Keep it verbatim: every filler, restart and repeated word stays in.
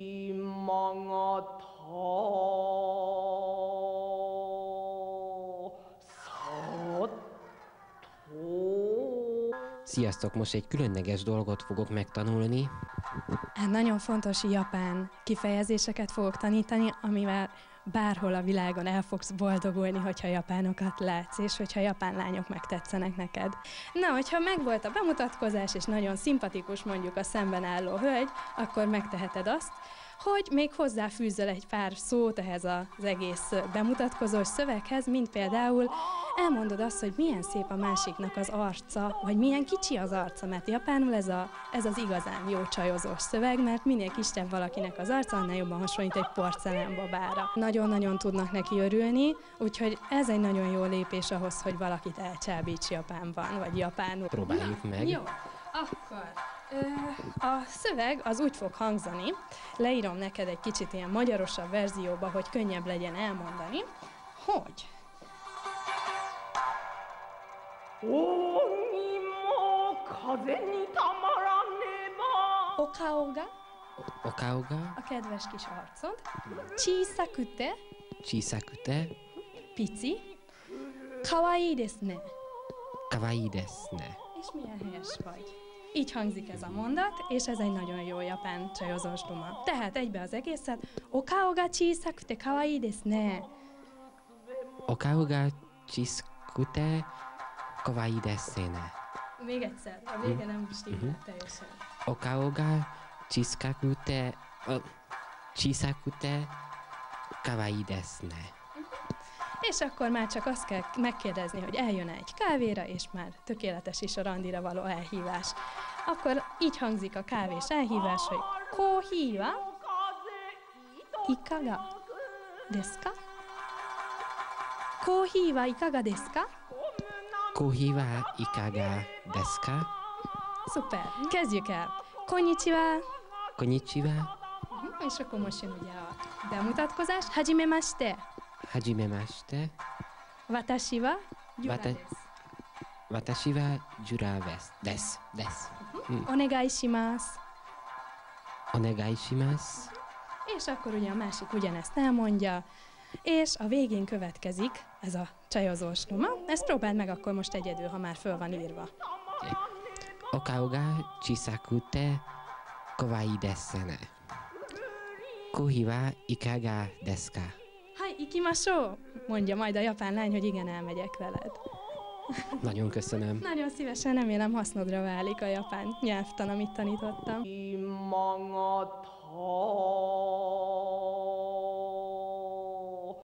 Sziasztok! Most egy különleges dolgot fogok megtanulni. Hát nagyon fontos japán kifejezéseket fogok tanítani, amivel bárhol a világon el fogsz boldogulni, hogyha japánokat látsz, és hogyha japán lányok megtetszenek neked. Na, hogyha megvolt a bemutatkozás, és nagyon szimpatikus mondjuk a szemben álló hölgy, akkor megteheted azt, hogy még hozzáfűzöl egy pár szót ehhez az egész bemutatkozós szöveghez, mint például elmondod azt, hogy milyen szép a másiknak az arca, vagy milyen kicsi az arca, mert japánul ez, a, ez az igazán jó csajozós szöveg, mert minél kisebb valakinek az arca, annál jobban hasonlít egy porcelánbabára. Nagyon-nagyon tudnak neki örülni, úgyhogy ez egy nagyon jó lépés ahhoz, hogy valakit elcsábíts Japánban, vagy japánul. Próbáljuk meg. Jó, akkor a szöveg az úgy fog hangzani, leírom neked egy kicsit ilyen magyarosabb verzióba, hogy könnyebb legyen elmondani, hogy Okaoga, Okaoga, a kedves kis arcod, chisakute, chisakute, pici, kawaii desu ne. Kawaii desu ne. És milyen helyes vagy. Így hangzik ez a mondat, és ez egy nagyon jó japán csajozós duma. Tehát egybe az egészet, okao ga chisakute kawaii desu ne. Okao ga chisakute kawaii desu ne. Még egyszer, a vége nem stimmel uh-huh. teljesen. Okao ga chisakute chisakute kawaii desu ne. És akkor már csak azt kell megkérdezni, hogy eljön-e egy kávéra, és már tökéletes is a randira való elhívás. Akkor így hangzik a kávés elhívás, hogy kohi wa ikaga desu ka? Kohi wa ikaga desu ka? Kohi wa ikaga desu ka? Szuper, kezdjük el. Konnichiwa. Konnichiwa. Uh-huh. És akkor most jön ugye a bemutatkozás. Hajimemashite. Hajimemashite. Watashi wa Jura Wata- desu. Watashi wa Jura desu. Desu. Uh-huh. Onegai shimasu. Onegai shimasu. És akkor ugye a másik ugyanezt elmondja, és a végén következik ez a csajozós duma. Ezt próbáld meg akkor most egyedül, ha már föl van írva. Okay. Okao ga chisakute kawaii desu ne. Kohi wa ikaga desu ka? Hai, ikimashou! Mondja majd a japán lány, hogy igen, elmegyek veled. Nagyon köszönöm. Nagyon szívesen, remélem hasznodra válik a japán nyelvtan, amit tanítottam.